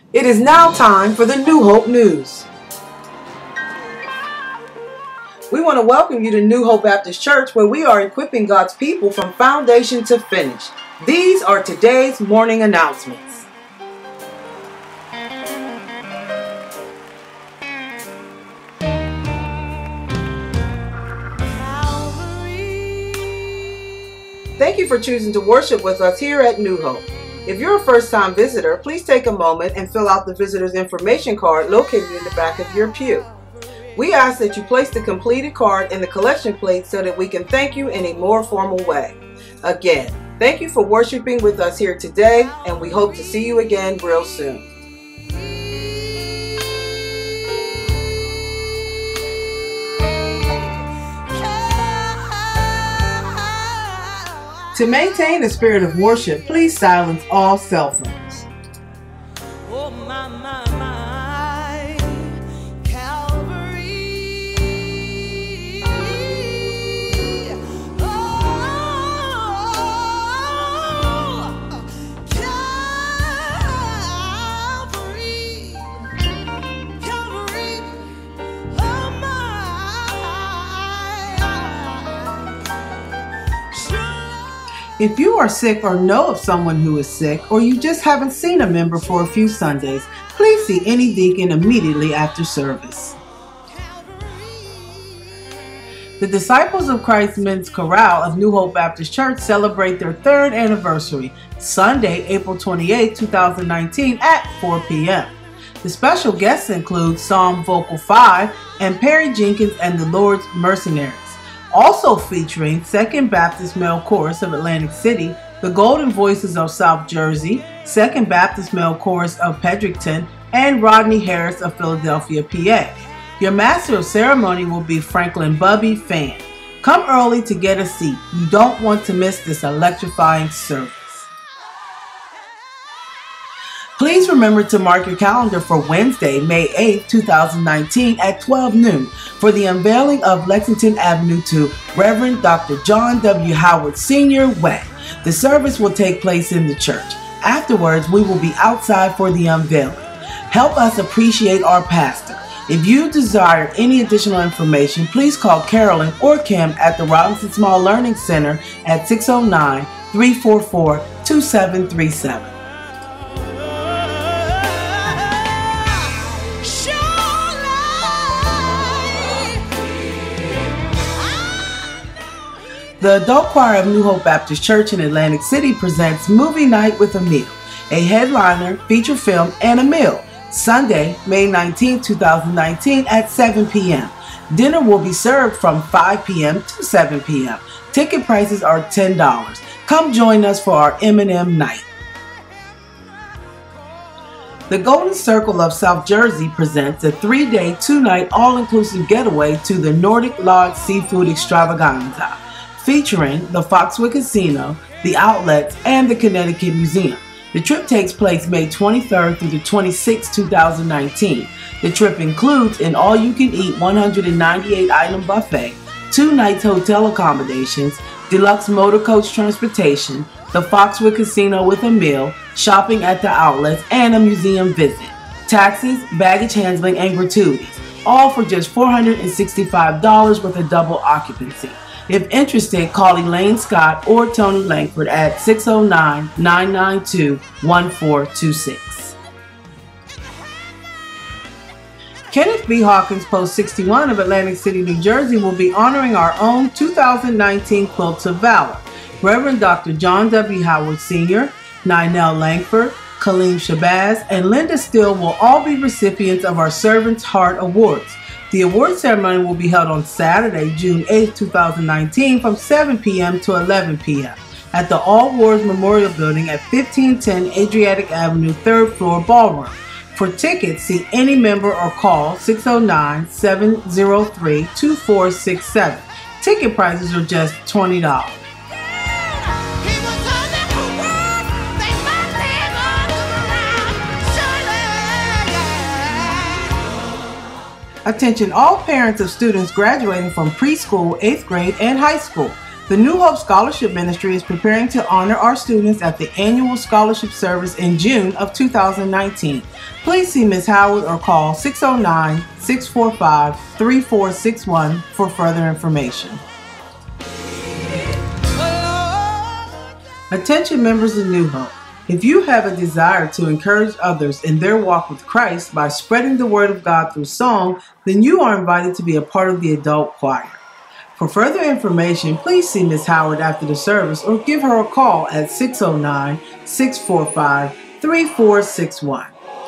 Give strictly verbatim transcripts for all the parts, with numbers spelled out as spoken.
It is now time for the New Hope News. We want to welcome you to New Hope Baptist Church, where we are equipping God's people from foundation to finish. These are today's morning announcements. Thank you for choosing to worship with us here at New Hope. If you're a first-time visitor, please take a moment and fill out the visitor's information card located in the back of your pew. We ask that you place the completed card in the collection plate so that we can thank you in a more formal way. Again, thank you for worshiping with us here today, and we hope to see you again real soon. To maintain a spirit of worship, please silence all cell phones. Oh, my, my, my, Calvary. Oh, Calvary. Calvary. Oh, my. Sure. If you are sick or know of someone who is sick, or you just haven't seen a member for a few Sundays, please see any deacon immediately after service. The Disciples of Christ Men's Chorale of New Hope Baptist Church celebrate their third anniversary, Sunday, April twenty-eighth, two thousand nineteen at four p m The special guests include Psalm Vocal five and Perry Jenkins and the Lord's Mercenaries. Also featuring Second Baptist Male Chorus of Atlantic City, the Golden Voices of South Jersey, Second Baptist Male Chorus of Pedrickton, and Rodney Harris of Philadelphia, P A. Your Master of Ceremony will be Franklin Bubby Fan. Come early to get a seat. You don't want to miss this electrifying service. Please remember to mark your calendar for Wednesday, May eighth, two thousand nineteen at twelve noon for the unveiling of Lexington Avenue to Reverend Doctor John W. Howard Senior Way. The service will take place in the church. Afterwards, we will be outside for the unveiling. Help us appreciate our pastor. If you desire any additional information, please call Carolyn or Kim at the Robinson Small Learning Center at six oh nine, three four four, two seven three seven. The Adult Choir of New Hope Baptist Church in Atlantic City presents Movie Night with a Meal, a headliner, feature film, and a meal, Sunday, May nineteenth, two thousand nineteen at seven p m Dinner will be served from five p m to seven p m Ticket prices are ten dollars. Come join us for our M and M night. The Golden Circle of South Jersey presents a three-day, two-night, all-inclusive getaway to the Nordic Lodge Seafood Extravaganza, featuring the Foxwood Casino, the Outlets, and the Connecticut Museum. The trip takes place May twenty-third through the twenty-sixth, two thousand nineteen. The trip includes an all-you-can-eat one hundred ninety-eight item buffet, two nights hotel accommodations, deluxe motor coach transportation, the Foxwood Casino with a meal, shopping at the Outlets, and a museum visit. Taxes, baggage handling, and gratuities, all for just four hundred sixty-five dollars with a double occupancy. If interested, call Elaine Scott or Tony Langford at six oh nine, nine nine two, one four two six. Kenneth B. Hawkins, Post sixty-one of Atlantic City, New Jersey, will be honoring our own two thousand nineteen Quilts of Valor. Reverend Doctor John W. Howard Senior, Ninell Langford, Kaleem Shabazz, and Linda Steele will all be recipients of our Servant's Heart Awards. The award ceremony will be held on Saturday, June eighth, two thousand nineteen from seven p m to eleven p m at the All Wars Memorial Building at fifteen ten Adriatic Avenue, third floor ballroom. For tickets, see any member or call six oh nine, seven oh three, two four six seven. Ticket prices are just twenty dollars. Attention all parents of students graduating from preschool, eighth grade, and high school. The New Hope Scholarship Ministry is preparing to honor our students at the annual scholarship service in June of two thousand nineteen. Please see Miz Howard or call six oh nine, six four five, three four six one for further information. Attention members of New Hope. If you have a desire to encourage others in their walk with Christ by spreading the word of God through song, then you are invited to be a part of the adult choir. For further information, please see Miz Howard after the service or give her a call at six oh nine, six four five, three four six one.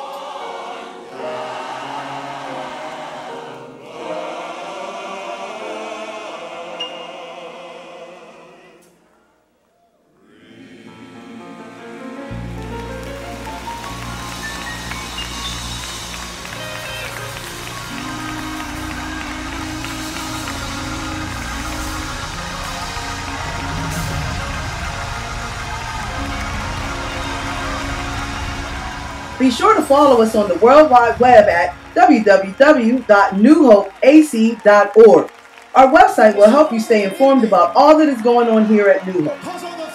Be sure to follow us on the World Wide Web at w w w dot new hope a c dot org. Our website will help you stay informed about all that is going on here at New Hope.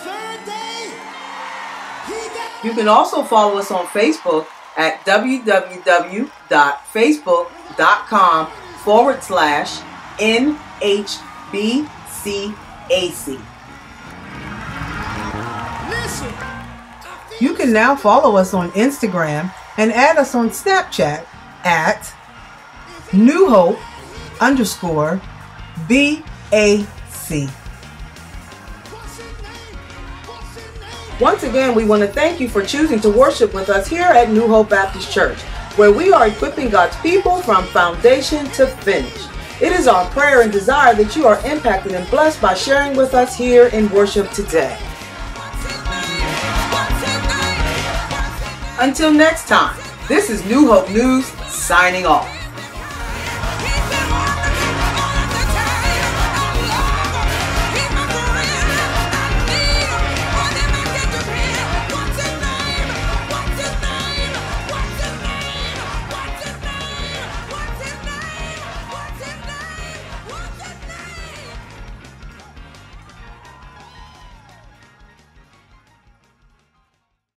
You can also follow us on Facebook at w w w dot facebook dot com forward slash N H B C A C. Listen. You can now follow us on Instagram and add us on Snapchat at New Hope underscore B A C. Once again, we want to thank you for choosing to worship with us here at New Hope Baptist Church, where we are equipping God's people from foundation to finish. It is our prayer and desire that you are impacted and blessed by sharing with us here in worship today. Until next time, this is New Hope News signing off.